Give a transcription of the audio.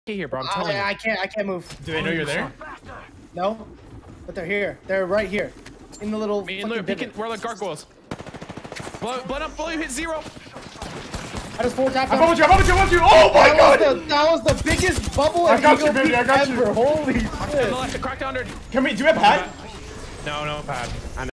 here, bro. I'm telling you. I can't move. Do they know you're there? No, but they're here. They're right here, in the little. Look, where are the gargoyles? Blood up, blood, you hit 0. I just 4 tapped. I followed you. Oh my god! That was the biggest bubble I got you, baby. I got you. Holy shit! Cracked 100. Do we have pad? No pad. I know.